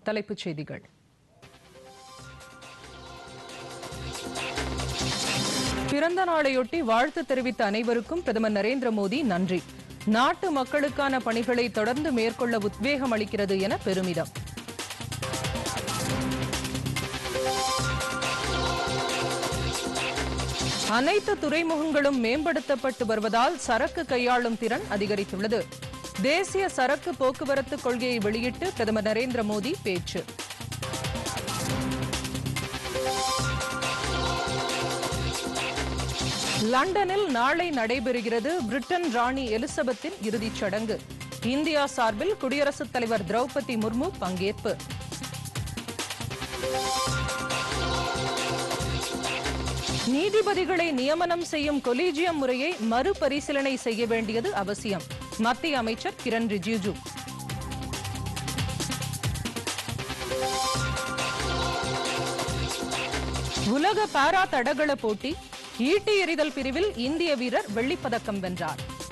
தலைப்புச் செய்திகள். பிறந்த நாளையொட்டி வாழ்த்து தெரிவித்த அனைவருக்கும் பிரதமர் நரேந்திர மோடி நன்றி. நாட்டு மக்களுக்கான பணிகளை தொடர்ந்து மேற்கொள்ள உத்வேகம் அளிக்கிறது என பெருமிதம். அனைத்து துறைமுகங்களும் மேம்படுத்தப்பட்டு வருவதால் சரக்கு கையாளும் திறன் அதிகரித்துள்ளது. தேசிய சரக்கு போக்குவரத்து கொள்கையை வெளியிட்டு பிரதமர் நரேந்திர மோடி பேச்சு. லண்டனில் நாளை நடைபெறுகிறது பிரிட்டன் ராணி எலிசபெத்தின் இறுதிச் சடங்கு. இந்தியா சார்பில் குடியரசுத் தலைவர் திரௌபதி முர்மு பங்கேற்பு. நீதிபதிகளை நியமனம் செய்யும் கொலீஜியம் முறையை மறுபரிசீலனை செய்ய வேண்டியது அவசியம். மத்திய அமைச்சர் கிரண் ரிஜிஜு. உலக பாரா தடகள போட்டி ஈட்டி எறிதல் பிரிவில் இந்திய வீரர் வெள்ளிப்பதக்கம் வென்றார்.